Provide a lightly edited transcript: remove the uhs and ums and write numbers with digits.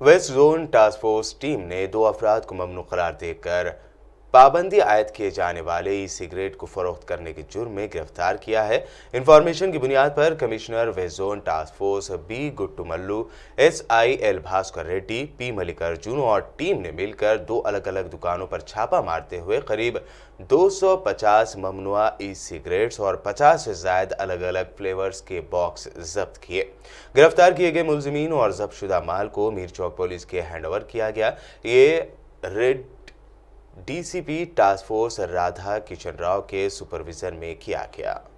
Waste zone task force team ने 2 अफराद को ममनू करार देकर पाबंदी आयद किए जाने वाले ई सिगरेट को फरोख्त करने के जुर्म में गिरफ्तार किया है। इंफॉर्मेशन की बुनियाद पर commissioner west zone task force B Guttumallu, SIL Bhaskar Reddy, P Mallikarjun और टीम ने मिलकर 2 अलग अलग दुकानों पर छापा मारते हुए करीब 250 ममनुआ ई सिगरेट्स और 50 से ज्यादा अलग अलग फ्लेवर्स के बॉक्स जब्त किए। गिरफ्तार किए गए मुलजिमीन और जब्तशुदा माल को मीर चौक पुलिस के हैंडओवर किया गया। ये raid DCP task force Radha Kishan Rao के सुपरविजन में किया गया।